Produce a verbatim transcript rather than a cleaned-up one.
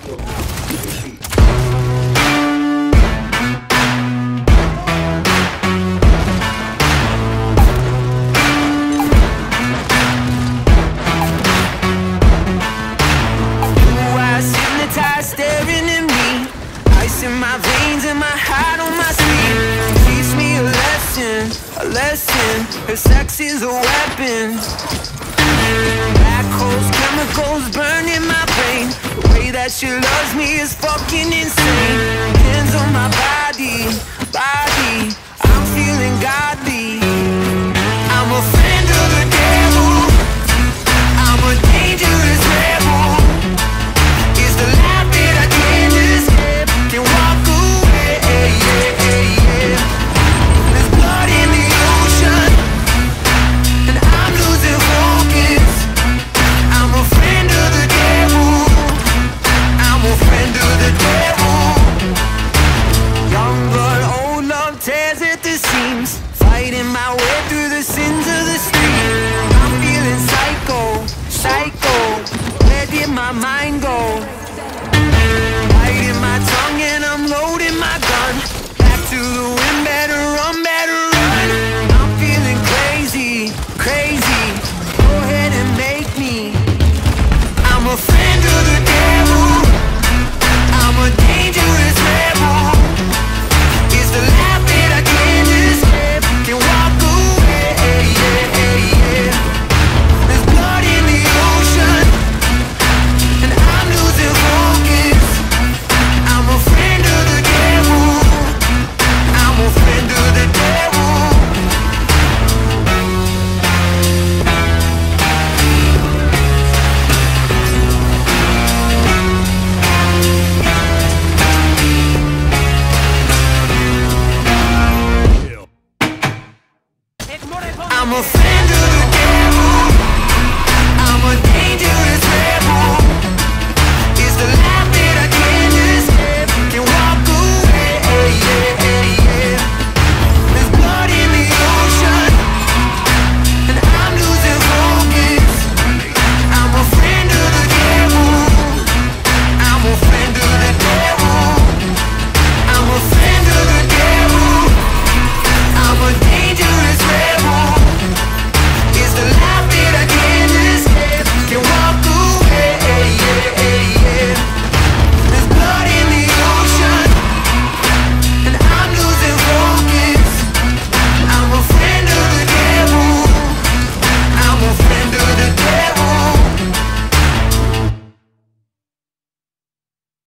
In my veins and my heart on my sleeve. Teach me a lesson, a lesson. Her sex is a weapon. Black holes, chemicals burning my brain. The way that she loves me is fucking insane. Hands on my body, body. I'm feeling godly. I'm a friend of the devil. I'm a dangerous rebel. It's the life that I can't escape. Can walk away, yeah, yeah, yeah. There's blood in the ocean, and I'm losing focus. I'm a friend of the devil. I'm a friend of the devil. Young blood, old love tears at the seams. Fighting my way through the sins of the street. I'm feeling psycho, psycho. Where did my mind